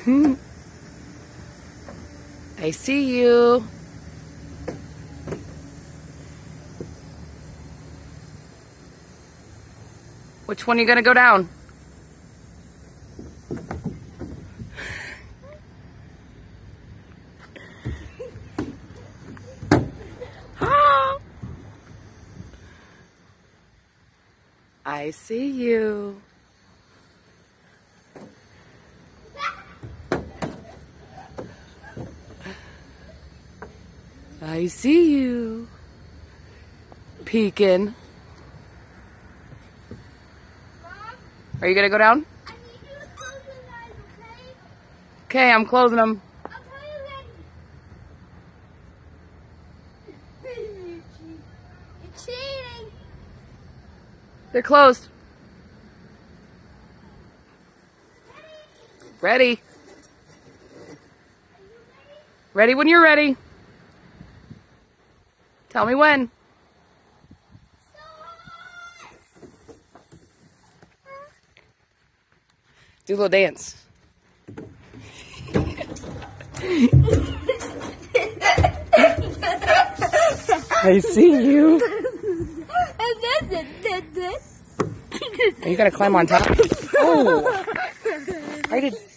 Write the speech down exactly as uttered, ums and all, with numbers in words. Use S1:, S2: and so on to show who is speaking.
S1: I see you. Which one are you gonna go down? I see you. I see you. Peeking. Are you gonna go down?
S2: I need you to close your eyes, okay?
S1: Okay, I'm closing them.
S2: I'll tell you when. You're cheating.
S1: They're closed. Ready. Ready when you're ready. Tell me when. Do a little dance. I see you.
S2: And then did this.
S1: Are you gonna climb on top? Oh! I did.